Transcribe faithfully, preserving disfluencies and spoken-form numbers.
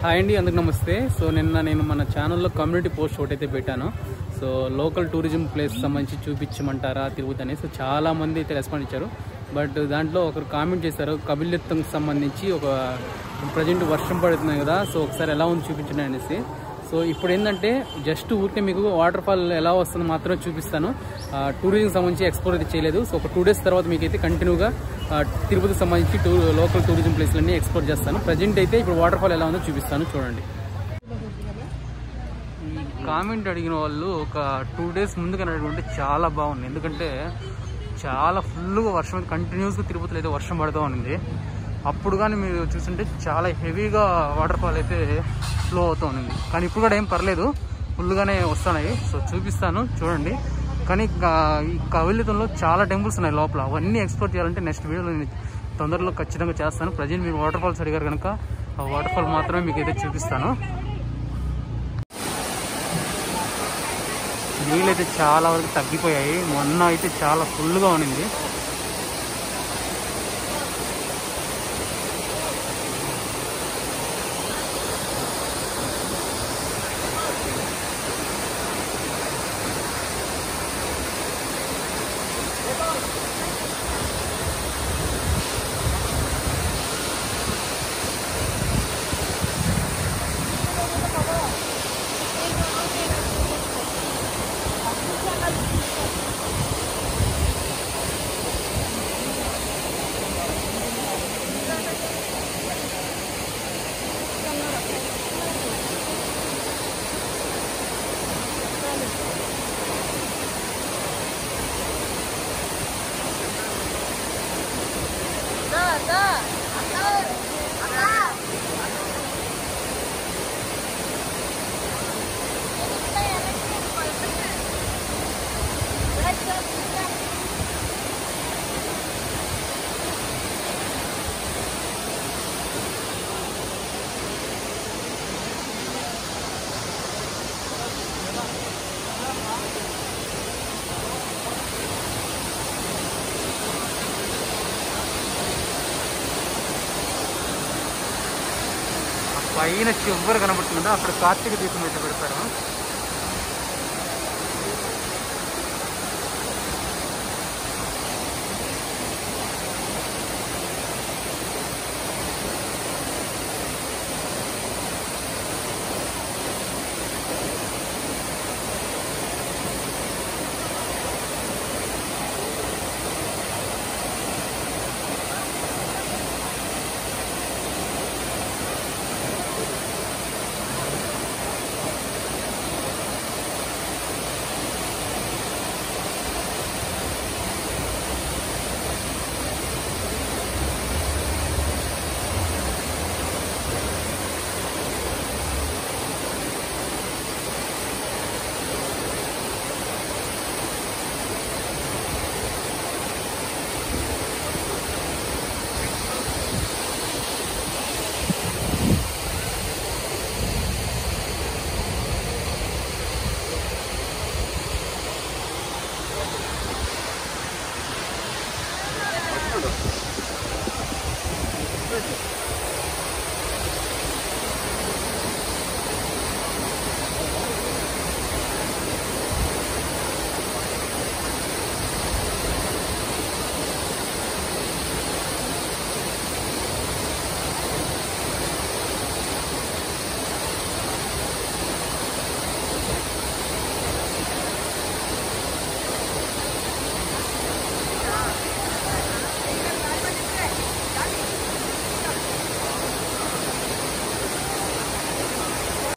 Hi అండి, అందరికి నమస్తే. సో నిన్న నేను మన ఛానల్లో కమ్యూనిటీ పోస్ట్ ఒకటైతే పెట్టాను. సో లోకల్ టూరిజం ప్లేస్ సంబంధించి చూపించమంటారా తిరుగుతు అని. సో చాలామంది అయితే రెస్పాండ్ ఇచ్చారు. బట్ దాంట్లో ఒకరు కామెంట్ చేశారు, కపిలతీర్థంకి సంబంధించి ఒక ప్రజెంట్ వర్షం పడుతుంది కదా, సో ఒకసారి ఎలా ఉంది చూపించండి అనేసి. సో ఇప్పుడు ఏంటంటే జస్ట్ ఊరికే మీకు వాటర్ ఫాల్ ఎలా వస్తుందో మాత్రమే చూపిస్తాను. టూరిజం సంబంధించి ఎక్స్ప్లోర్ అయితే చేయలేదు. సో ఒక టూ డేస్ తర్వాత మీకైతే కంటిన్యూగా తిరుపతికి సంబంధించి టూ లోకల్ టూరిజం ప్లేస్లన్నీ ఎక్స్ప్లోర్ చేస్తాను. ప్రజెంట్ అయితే ఇప్పుడు వాటర్ ఫాల్ ఎలా ఉందో చూపిస్తాను, చూడండి. ఈ కామెంట్ అడిగిన వాళ్ళు ఒక టూ డేస్ ముందు కనుకుంటే చాలా బాగుంది. ఎందుకంటే చాలా ఫుల్గా వర్షం కంటిన్యూస్గా తిరుపతిలో అయితే వర్షం పడుతూ ఉంది. అప్పుడు కానీ మీరు చూస్తుంటే చాలా హెవీగా వాటర్ ఫాల్ అయితే ఫ్లో అవుతూ ఉంది. కానీ ఇప్పుడు కూడా ఏం పర్లేదు, ఫుల్గానే వస్తున్నాయి. సో చూపిస్తాను, చూడండి. కానీ ఈ కపిలతీర్థంలో చాలా టెంపుల్స్ ఉన్నాయి లోపల. అవన్నీ ఎక్స్ప్లోర్ చేయాలంటే నెక్స్ట్ వీడియోలో నేను తొందరలో ఖచ్చితంగా చేస్తాను. ప్రజెంట్ మీరు వాటర్ ఫాల్స్ అడిగారు కనుక ఆ వాటర్ ఫాల్ మాత్రమే మీకు అయితే చూపిస్తాను. నీళ్ళు అయితే చాలా వరకు తగ్గిపోయాయి. మొన్న అయితే చాలా ఫుల్గా ఉన్నింది. పైన చివరి కనబడుతుందా, అక్కడ కార్తీక దీపం అయితే పెడతారు.